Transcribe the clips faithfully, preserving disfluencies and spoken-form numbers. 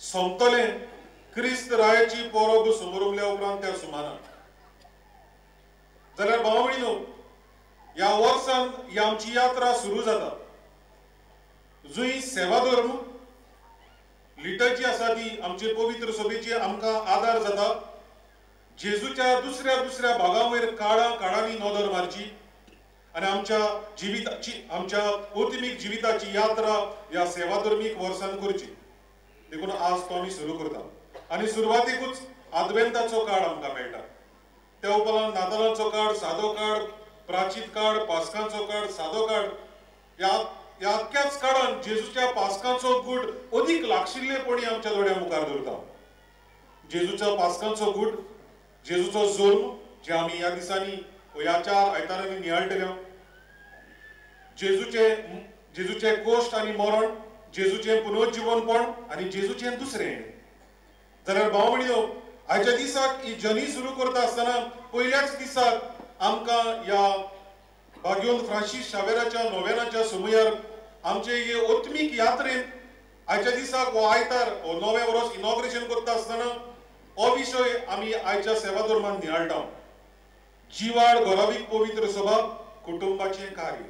सोंपतले क्रिस्त रायाची परब समोर उरल्या उपरांत त्या सुमारान जाल्यार भाव भयणीनो ह्या वर्सान ही आमची यात्रा सुरू जाता जुई सेवा धर्म लिटर्जी आसा ती आमचे पवित्र सभेची आमकां आदार जाता जेजूच्या दुसऱ्या दुसऱ्या भागां वयर काळा काळांनी नदर मारची आनी आमच्या जिविताची आमच्या ओतमीक जिविताची यात्रा ह्या सेवा धर्मीक वर्सान करची देखून आज तो आमी सुरू करता आनी सुरवातेकूच आदवेंताचो काळ आमकां मेळटा त्या उपरांत नातालांचो काळ सादो काळ प्राचीत काळ पास्कांचो काळ सादो काळ ह्या ह्या अख्ख्याच काळान जेजूच्या पास्कांचो गूढ अदीक लागशिल्लेपणी आमच्या दोळ्या मुखार दवरता जेजूच्या पास्कांचो गूढ जेजूचो जल्म जे आमी ह्या दिसांनी ह्या चार आयतारांनी नियाळटले जेजूचे जेजूचे कोश्ट आनी मरण जेजूचे पुनर्जीवनपण आनी जेजूचे दुसरें जाल्यार भाव भयणीनो आयच्या दिसाक ही जर्नी सुरू करता आसतना पयल्याच दिसाक आमकां ह्या भाग्योन फ्रांसीस शावेराच्या नोवेनाच्या समयार आमचे हे ओत्मीक यात्रेन आयच्या दिसाक हो आयतार हो नवे वर्स इनॉग्रेशन करता आसतना हो विशय आमी आयच्या सेवा धर्मान नियाळटा जीवाड घोरावीक पवित्र सभा कुटुंबाचे कार्य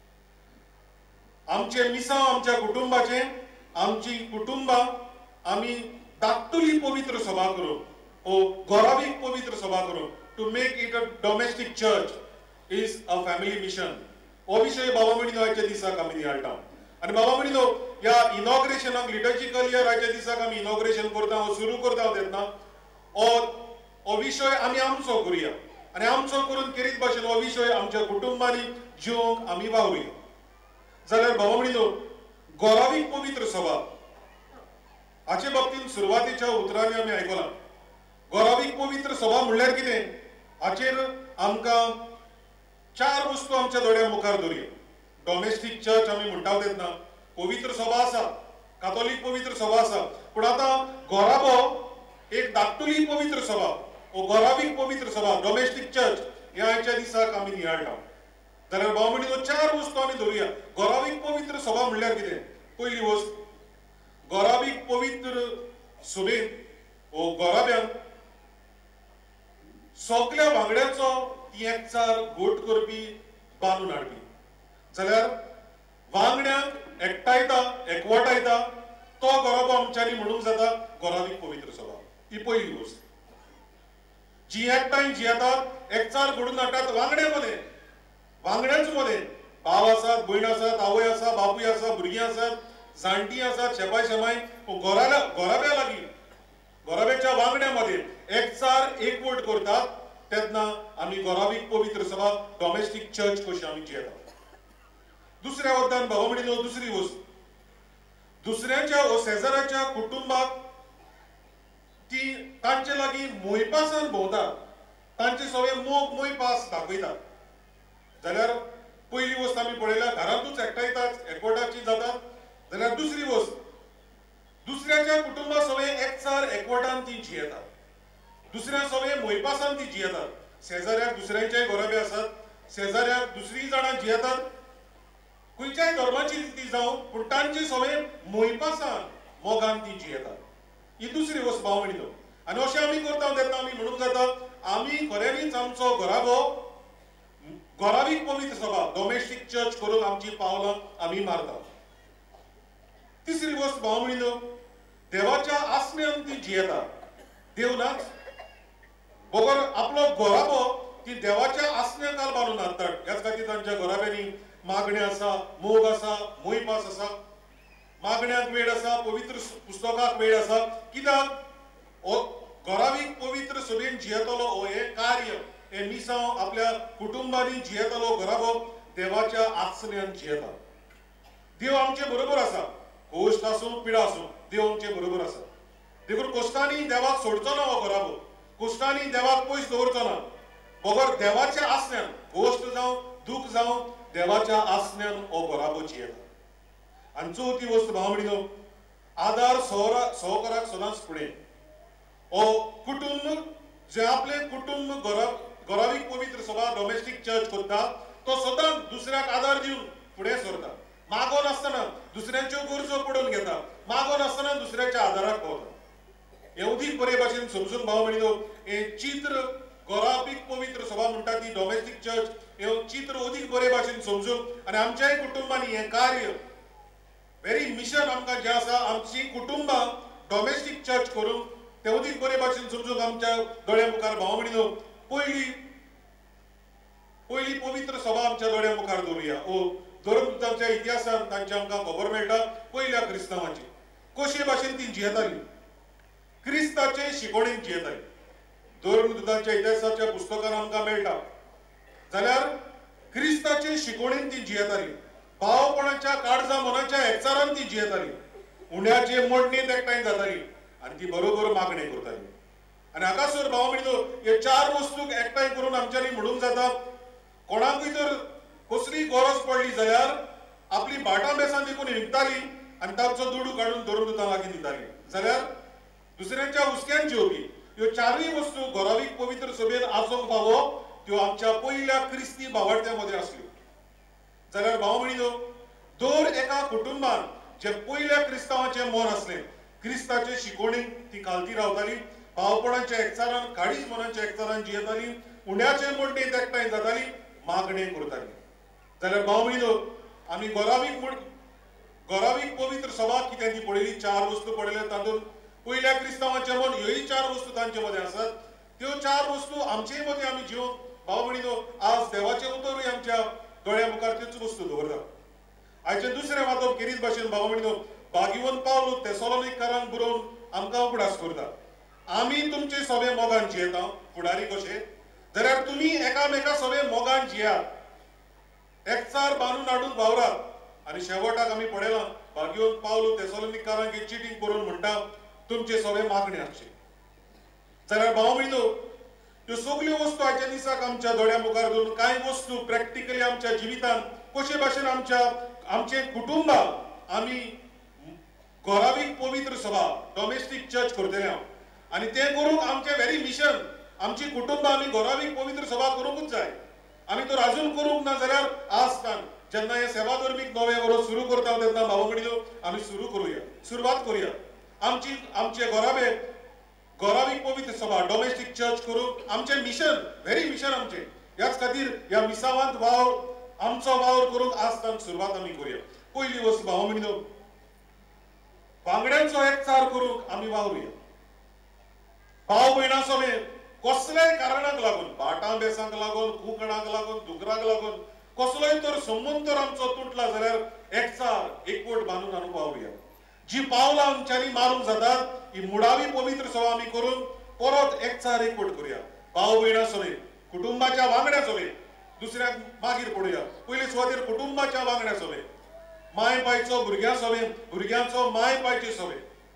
आमचे मिसांव आमच्या कुटुंबाचे आमची कुटुंबां आमी धाकटुली पवित्र सभा करून हो घोरावीक पवित्र सभा करून to make it a domestic church is a family mission हो विशय बाबा भयणीनो आयच्या दिसाक आमी नियाळटा आनी बाबा भयणीनो ह्या इनॉग्रेशनाक लिटर्जिकल इयर आयच्या दिसाक आमी इनॉग्रेशन करता हो सुरू करता तेन्ना हो हो विशय आमी आमचो करुया आनी आमचो करून केरीत भाशेन हो विशय आमच्या कुटुंबांनी जिवंक आमी वावरुया जाल्यार भाव भयणीनो घोरावीक पवित्र सभा हाचे बाबतींत सुरवातेच्या उतरांनी आमी आयकलां घोरावीक पवित्र सभा म्हणल्यार कितें हाचेर आमकां चार वस्तू आमच्या दोळ्या मुखार दवरया डोमेस्टीक चर्च आमी म्हणटा तेन्ना पवित्र सभा आसा कातोलीक पवित्र सभा आसा पूण आतां घोराबो एक धाकटुली पवित्र सभा हो घोरावीक पवित्र सभा डोमेस्टीक चर्च ह्या आयच्या दिसाक आमी नियाळटा जाल्यार भाव भयणीनो चार वस्तू आमी धरुया घोरावीक पवित्र सभा म्हणल्यार कितें पयली वस्त घोरावीक पवित्र सभेन हो घोराब्यान सगळ्या वांगड्याचो एकचार गोट करपी बांदून हाडपी जाल्यार वांगड्यांक एकठांयता एकवटायता तो घोराबो आमच्यांनी म्हणूंक जाता घोरावीक पवित्र सभा ही पयली वस्त जी एकठांय जियेतात एकचार घडून हाडटात वांगड्या मदें वांगड्याच मदें भाव आसात भयण आसात आवय आसा बापूय आसा भुरगीं आसात जाणटी आसात शेपाय शेमाय घोराल्या घोराब्या लागीं घोराब्याच्या वांगड्या मदें एकचार एकवट करतात तेन्ना आमी घोरावीक पवित्र सभा डोमेस्टीक चर्च कशी आमी जियेतात दुसऱ्या वतान भाव भयणीनो दुसरी वस्त दुसऱ्याच्या व शेजाऱ्याच्या कुटुंबाक ती तांचे लागीं मोयपासान भोंवतात तांचे सगळे मोग मोयपास दाखयतात जाल्यार पयली वस्त आमी पळयल्या घरांतूच एकठांयतात एकवटाची जातात जाल्यार दुसरी वस्त दुसऱ्याच्या कुटुंबा सगळे एकचार एकवटान ती जियेतात दुसऱ्या सगळे मोयपासान ती जियेतात शेजाऱ्याक दुसऱ्यांच्याय घोराबे आसात शेजाऱ्याक दुसरी जाणां जियेतात खंयच्याय धर्माची ती जावं पूण तांचे सगळे मोयपासान मोगान ती जियेतात ही दुसरी वस्त भाव भयणीनो आनी अशें आमी करता तेन्ना आमी म्हणूंक जाता आमी खऱ्यांनीच आमचो घोराबो घोरावीक पवित्र सभा डोमेस्टीक चर्च करून आमची पावलां आमी मारतात तिसरी वस्त भाव भयणीनो देवाच्या आसम्यान ती जियेता देव नाच बगर आपलो घोराबो ती देवाच्या आसम्याकाल बांदून हाडटात ह्याच खातीर तांच्या घोराब्यांनी मागणे आसा मोग आसा मोयपास आसा मागण्यांक वेळ आसा पवित्र पुस्तकाक वेळ आसा कित्याक हो घोरावीक पवित्र सभेन जियेतलो हो हे कार्य हे मिसांव आपल्या कुटुंबांनी जियेतलो घोराबो देवाच्या आसम्यान जियेता देव आमचे बरोबर आसा कोश्ट आसूं पिडा आसूं देव आमचे बरोबर आसा देखून कोश्टांनी देवाक सोडचो ना हो घोराबो कोश्टांनी देवाक पयस दवरचो ना बगर देवाच्या आसम्यान गोश्ट जावं दूख जावं देवाच्या आसम्यान हो घोराबो जियेता आनी चवथी वस्त भाव भयणीनो आदार सहकाराक सदांच फुडें हो कुटुंब जे आपले कुटुंब घोरावीक पवित्र सभा डोमेस्टीक चर्च करता तो सदांच दुसऱ्याक आदार दिवन फुडें सरता मागो नासतना दुसऱ्यांच्यो गरजो पडून घेता, मागो नासतना दुसऱ्याच्या आदाराक पावता. हे अदीक बरे भाशेन समजून भाव भयणीनो, हे चित्र घोराबीक पवित्र सभा म्हणटा ती डॉमेस्टीक चर्च, हे चित्र अदीक बरे भाशेन समजून आनी आमच्याय कुटुंबांनी हें कार्य व्हेरी मिशन आमकां जें आसा आमची कुटुंबां डॉमेस्टीक चर्च करून ते अदीक बरे भाशेन समजून आमच्या दोळ्या मुखार भाव भयणीनो पयली पयली पवित्र सभा आमच्या दोळ्या मुखार दवरुया. ओ धर्मपुतांच्या इतिहासान तांची आमकां खबर मेळटा पयल्या क्रिस्तांवांची कशे भाशेन ती जियेताली, क्रिस्ताचे शिकवणेन जियेताली. धर्मदुतांच्या इतिहासाच्या पुस्तकान आमकां मेळटा जाल्यार क्रिस्ताचे शिकवणेन ती जियेताली, भावपणाच्या काळजा मनाच्या एकचारान ती जियेताली, उण्याचे मडणेंत एकठांय जाताली आनी ती बरोबर मागणी करताली. आनी हाकासर भाव भयणीनो हे चार वस्तूक एकठांय करून आमच्यांनी म्हणूंक जाता कोणाकूय जर कसली गरज पडली जाल्यार आपली भाटां बेसां देखून विकताली आनी तांचो दुडू काडून धर्मदुतां लागीं दिताली. जाल्यार दुसऱ्यांच्या हुस्क्यान जेवपी ह्यो चारूय वस्तू घोरावीक पवित्र सभेन आसूंक फावो त्यो आमच्या पयल्या क्रिस्ती भावार्थ्यां मदें आसल्यो. जाल्यार भाव भयणीनो दर एका कुटुंबान जे पयल्या क्रिस्तांवाचें मन आसलें, क्रिस्ताचे शिकवणेक ती खालती रावताली, भावपणाच्या एकचारान काळीज मनाच्या एकचारान जियेताली, उण्याचे मडणेंत एकठांय जाताली, मागणे करताली. जाल्यार भाव भयणीनो आमी घोरावीक घोरावीक पवित्र सभा कितें ती पळयली, चार वस्तू पळयले तातूंत पयल्या क्रिस्तांवाचें मन ह्योय चार वस्तू तांचे मदें आसात. त्यो चार वस्तू आमचेय मदें आमी जिवंक भाव भयणीनो आज देवाचें उतरूय आमच्या दोळ्या मुखार त्योच वस्तू दवरता. आयचें दुसरें वाचप खेरीत भाशेन भाव भयणीनो भागिवंत पावलो तेसलोनिकांक बरोवन आमकां उगडास करता. आमी तुमचे सभे मोगान जियेता फुडारी कशे, जाल्यार तुमी एकामेका सभे मोगान जियात, एकचार बांदून हाडून वावरात. आनी शेवटाक आमी पळयलां भागिवंत पावलो तेसलोनिकांक एक चिटीक बरोवन म्हणटा तुमचे सभे मागणे आसचे. जाल्यार भाव भयणीनो ह्यो सगल्यो वस्तू आयच्या दिसाक आमच्या दोळ्या मुखार दवरून कांय वस्तू प्रॅक्टिकली आमच्या जिवितान कशे भाशेन आमच्या आमचे कुटुंब आमी घोरावीक पवित्र सभा डॉमेस्टीक चर्च करतले आनी तें करूंक आमचें व्हेरी मिशन, आमची कुटुंब आमी घोरावीक पवित्र सभा करूंकूच जाय. आमी तर आजून करूंक ना जाल्यार आजकाल जेन्ना हे सेवा धर्मीक नवें वर्स सुरू करता तेन्ना भाव भयणीनो आमी सुरू करूया, सुरवात करूया. आमची आमचे घोराबे घोरावीक पवित्र सभा डॉमेस्टीक चर्च करूंक आमचें मिशन, व्हेरी मिशन आमचें. ह्याच खातीर ह्या मिसावांत वावर आमचो वावर करूंक आजकाल सुरवात आमी करूया. पयली वस्त भाव भयणीनो वांगड्यांचो एकचार करूंक आमी वावरुया. भाव भयणां सभे कसल्याय कारणाक लागून, भाटां बेसांक लागून, कुंकणाक लागून, दुकराक लागून कसलोय तर संबंद तर आमचो तुटला जाल्यार एकचार एकवट बांदून हाडूंक वावरुया. जी पावलां आमच्यांनी मारूंक जातात ही मुडावी पवित्र सभा आमी करून परत एकचार एकवट करूया. भाव भयणां सभे कुटुंबाच्या वांगड्या सभे दुसऱ्याक मागीर पडुया. पयले सुवातेर कुटुंबाच्या वांगड्या सभे, माय बायचो भुरग्यां सभे, भुरग्यांचो माय बायचे सभे,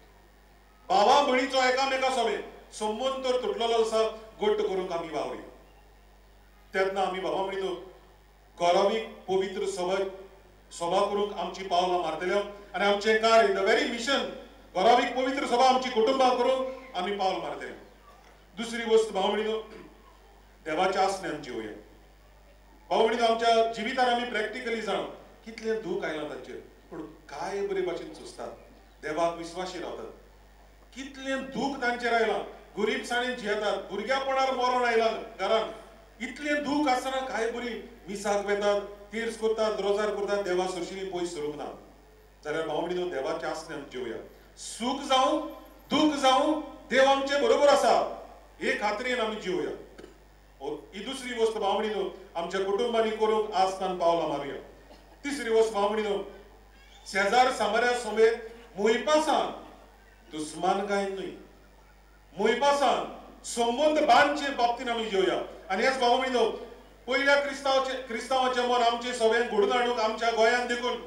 भावा भयणीचो एकामेका सभे संबंद तर तुटलेलो आसा घट्ट करूंक आमी वावरुया. तेन्ना आमी भावा भयणीनो घोरावीक पवित्र सभा सभा करूंक आमची पावलां मारतले आनी आमचें कार्य द व्हेरी मिशन घोरावीक पवित्र सभा आमची कुटुंबां करूंक आमी पावल मारतले. दुसरी वस्त भाव भयणीनो देवाच्या आसण्यान जिवया. भाव भयणीनो आमच्या जिवितान आमी प्रॅक्टिकली जाण कितलें दूख आयलां तांचेर, पूण काय बरे भाशेन सुस्तात, देवाक विस्वाशी रावतात. कितलें दूख तांचेर आयलां, गरीबसाणेन जियेतात, भुरग्यापणार मरण आयलां घरान, इतलें दूख आसतना काय बरी मिसाक वेतात, तीर्स करतात, रोजार करतात, देवा सरशिली पयस सरूंक ना. जाल्यार भाव भयणीनो देवाच्या आसण्यान जिवया. सूख जावं दूख जावं देव आमचे बरोबर आसा हे खात्रेन आमी जिवया. ही दुसरी वस्त भाव भयणीनो आमच्या कुटुंबांनी करूंक आजकाल पावलां मारुया. तिसरी वस्त भाव भयणीनो शेजार सामाऱ्या सभेत मोहिपासान दुस्मानकाय न्हय, मोहिपासान संबंद बांदचे बाबतीन आमी जिवया. आनी हेच भाव भयणीनो पयल्या क्रिस्तांवाचे क्रिस्तांवाचें मन आमचे सभेन घडून हाडूंक आमच्या गोंयांत देखून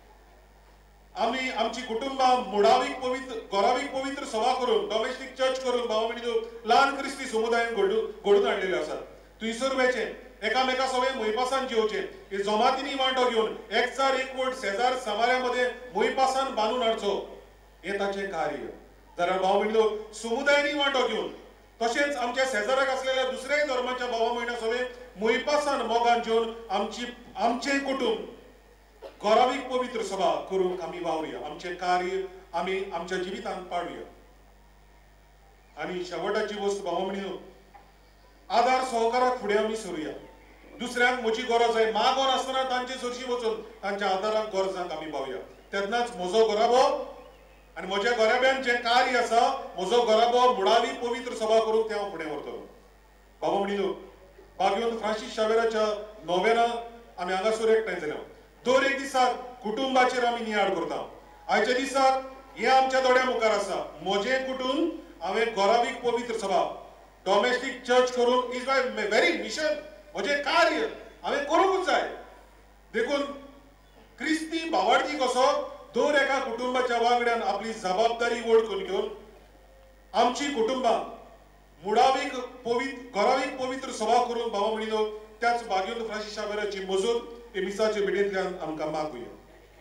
आमी आमची कुटुंबां मुडावीक पवित्र घोरावीक पवित्र सभा करून डॉमेस्टीक चर्च करून भाव भयणीनो ल्हान क्रिस्ती समुदायान घडून हाडलेले आसात. थंयसर वेचें एकामेका सभे मोहिपासान जिवचें, हे जमातींनी वांटो घेवन एकचार एकवट शेजार सामाऱ्या मदें मोहिपासान बांदून हाडचो हें ताचें कार्य. जाल्यार भाव भयणीनो समुदायांनी वांटो घेवन तशेंच आमच्या शेजाराक आसलेल्या दुसऱ्याय धर्माच्या भावा भयणां सभे मोहिपासान मोगान जिवन आमची आमचें कुटुंब गोरावीक पवित्र सभा करूंक आमी वावरया, आमचें कार्य आमी आमच्या जिवितांत पाडुया. आनी शेवटाची वस्त भाव म्हणून आदार सहकाराक फुडें आमी सरुया. दुसऱ्यांक म्हजी गरज आहे मागो नासतना तांचे सरशी वचून तांच्या आदाराक गरजांक आमी पावया. तेन्नाच म्हजो गराबो आनी म्हज्या गराब्यान जें कार्य आसा म्हजो गराबो मुळावी पवित्र सभा करूंक ते हांव फुडें व्हरतलो. बाबा म्हणिल्लो भाग्यवंत फ्रांसीस शावेराच्या नोवेना आमी हांगासर एकठांय जाल्या. दर एक दिसाक कुटुंबाचेर आमी नियाळ करता. आयच्या दिसाक हें आमच्या दोळ्या मुखार आसा. म्हजें कुटुंब हांवें गोरावीक पवित्र सभा डॉमेस्टीक चर्च करून इज माय व्हेरी मिशन. म्हजें कार्य हांवें करूंकच जाय. देखून क्रिस्ती भावार्थी कसो दर एका कुटुंबाच्या वांगड्यान आपली जबाबदारी वळखून घेवन आमची कुटुंबां मुळावीक पवित्र गोरावीक पवित्र सभा करून भाव म्हणिल्लो त्याच भाग्यवंत फ्रांसीस शावेराची मजत हे मिसाचे भेटेंतल्यान आमकां मागुया.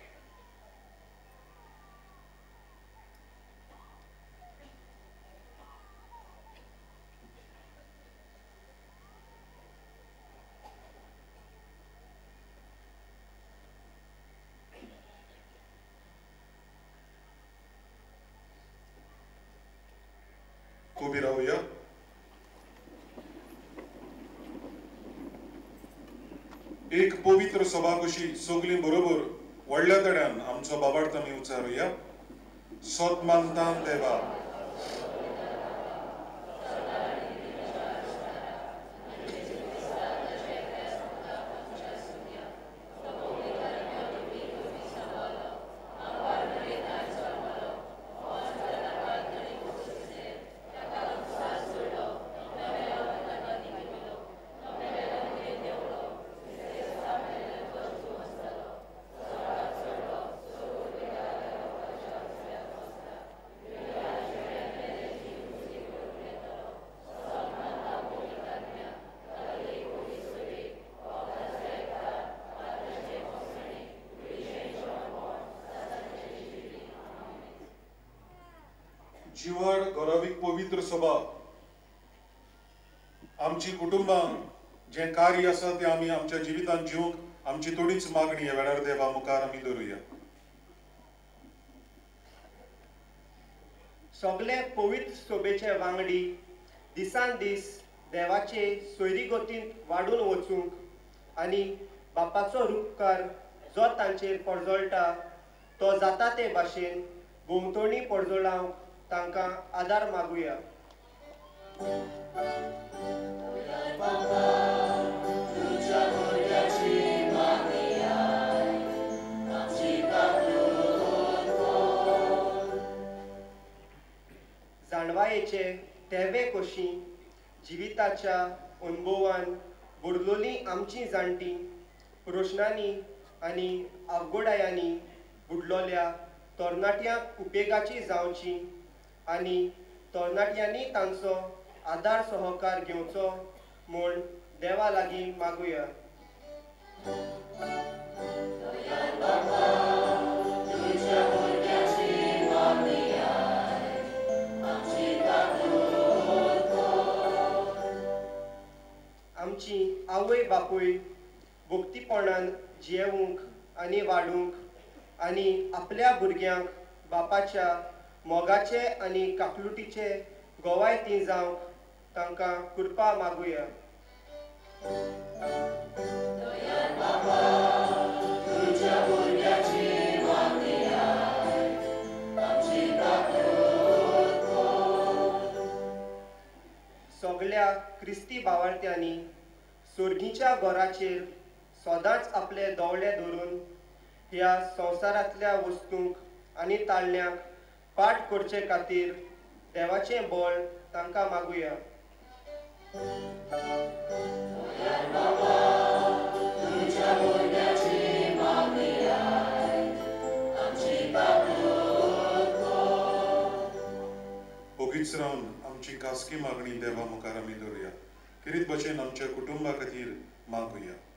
उबी रावया. एक पवित्र सभा कशी सगळीं बरोबर व्हडल्या तड्यान आमचो बाबार्थ आमी उच्चारुया. सतमानतान देवा जिवाड गोरावीक पवित्र सभा आमची कुटुंबां जें कार्य आसा तें आमी आमच्या जिवितांत जिवंक आमची थोडीच मागणी ह्या वेळार देवा मुखार आमी दवरुया. सगळे पवित्र सभेचे वांगडी दिसान दीस देवाचे सोयरी गतींत वाडून वचूंक आनी बापाचो उपकार जो तांचेर पडजळटा तो जाता ते भाशेन भोंवतणी पडजळावंक तांकां आदार मागुया. जाणवायेचे तेवे कशी जिविताच्या अनुभवान बुडलोली आमची जाणटी प्रश्नांनी आनी अवघडायांनी बुडलोल्या तरणाट्यांक उपेगाची जावची आनी तरणाट्यांनी तांचो आदार सहकार घेवचो म्हूण देवा लागीं मागुया. आमची आवय बापूय भक्तीपणान जियेवूंक आनी वाडूंक आनी आपल्या भुरग्यांक बापाच्या मोगाचे आनी काकलुटीचे गोवायती जावंक तांकां कृपा मागुया. सगळ्या क्रिस्ती भावार्थ्यांनी सोर्गीच्या घराचेर सदांच आपले दोवळे धरून ह्या संवसारांतल्या वस्तूंक आनी ताळण्यांक पाठ करचे खातीर देवाचें बळ तांकां मागुया. ओगीच रावन आमची खासगी मागणी देवा मुखार आमी दवरुया. किरीत भशेन आमच्या कुटुंबा खातीर मागुया.